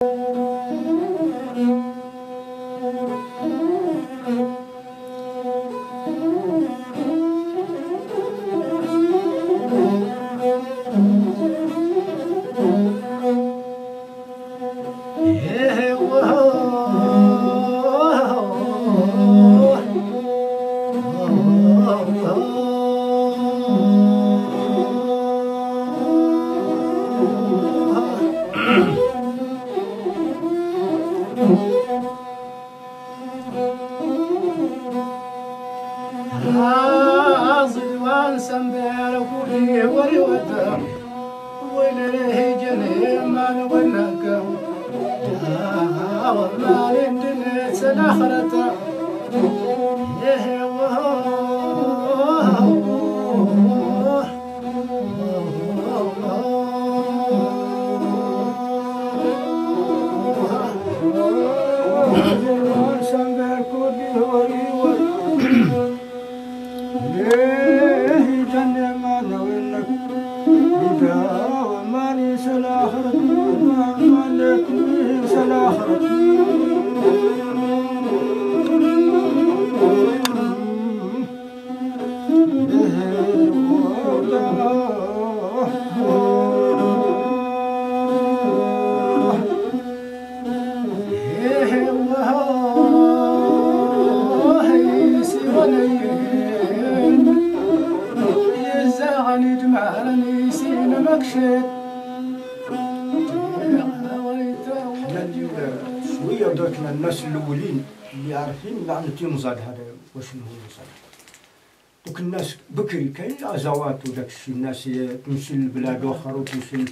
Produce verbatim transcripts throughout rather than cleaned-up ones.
الناس الاولين اللي عارفين معنى تيمزاد هذا وشنو هو يمزاد. دوك الناس بكري كاين الازوات وداك الشيء، الناس تمشي لبلاد اخرى وتمشي.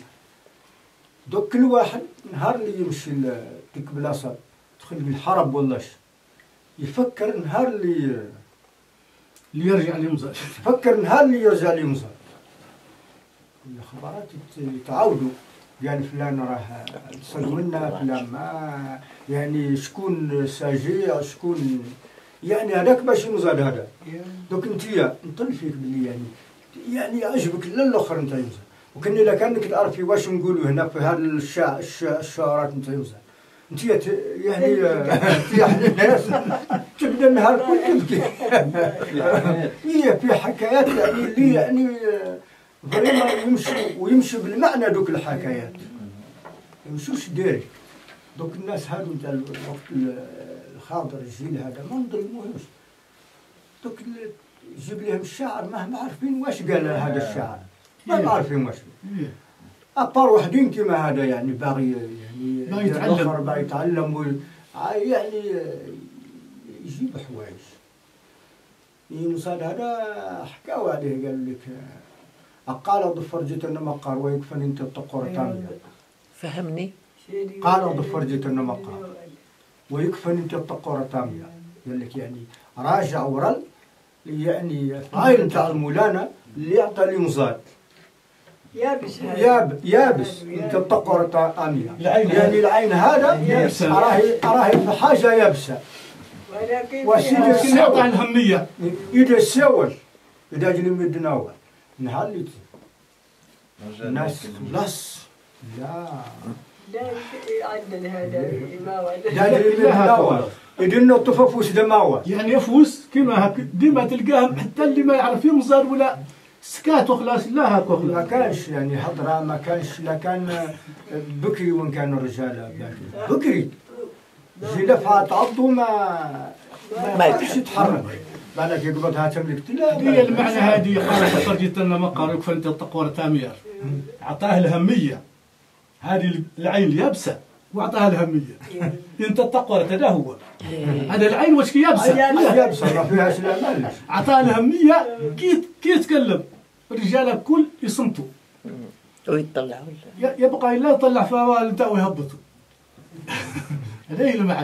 دوك كل واحد نهار اللي يمشي لديك بلاصه تدخل بالحرب ولا شي يفكر نهار اللي اللي يرجع ليمزاد، يفكر نهار اللي يرجع ليمزاد. الخبرات يتعاودوا، يعني فلان راه صدق منا، فلان ما يعني شكون ساجي شكون، يعني هذاك باش يمزاد هذا. دوك انتيا نطل فيك بلي يعني يعني عجبك لا الاخر نتاع يمزاد، وكان الا كانك تعرفي واش نقولوا هنا في هذا الشع الشعارات نتاع يمزاد انتيا يعني يعني الناس تبدا النهار كل تبكي. هي في حكايات يعني اللي يعني فريما يمشوا ويمشوا بالمعنى دوك الحكايات، يمشوش داري. دوك الناس هادو نتاع الوقت الحاضر الجيل هذا ما نظلموهمش. دوك يجيب لهم الشاعر ما عارفين واش قال هذا الشاعر، ما عارفين واش ابار وحدين كيما هذا يعني باغي يعني باغي يتعلم باغي يتعلم يعني يجيب حوايج. يمصاد هذا حكاو عليه قال لك قال ضفر جيتنا مقار ويكفن انت الطقور تامية. فهمني. قال ضفر جيتنا مقار ويكفن انت الطقور تامية. قال لك يعني راجع ورل يعني عين تاع المولانا اللي يعطى لي مزاد يابس ياب يابس انت الطقور تامية، يعني العين هذا راهي راهي في حاجه يابسه. ولكن يعطى الهميه اذا ساول اذا جري من الدناوه نهار اللي الناس خلاص لا لا عندنا هذا ما لا جري من الدناوه يديروا الطفوف دماوه، يعني يفوس كيما هكا ديما تلقاهم حتى اللي ما يعرف يمزر ولا سكات وخلاص لا هاك وخلاص. ما كانش يعني هضره، ما كانش لا كان بكري وين كانوا الرجال بكري جلفها تعضوا ما ما يقدرش يتحرك. بالك يقبضها تملك لا هي المعنى هذه قالت خرجت لنا مقار وكفنت التقوى تامير، اعطاه الهميه هذه العين اليابسه واعطاها الهميه. انت التقوى هذا هو هذا العين واش كي يابسه يابسه ما فيهاش لا مالش، اعطاها الهميه كي كي يتكلم الرجال الكل يصمتوا ويطلعوا يبقى الا يطلع فوال نتاعو يهبطوا. هذا هي المعنى.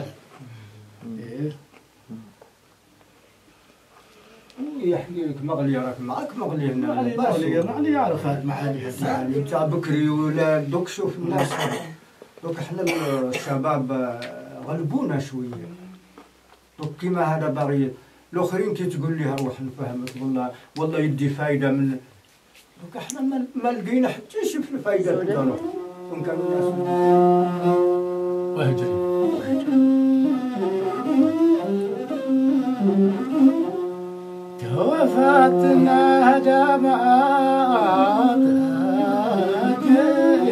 يحكي لك مغلي راك معاك مغلي هنا مغلي مغلي مغلي يعرف هذه المعاني يعني نتاع بكري ولا دوك شوف الناس دوك احنا الشباب غلبونا شويه. دوك كيما هذا باغي الاخرين كي تقول لي روح نفهمك والله والله يدي فايده من دوك احنا ما لقينا حتى شي في الفايده تاعنا. كون كانوا الناس واهجري. توفاتنا دمعات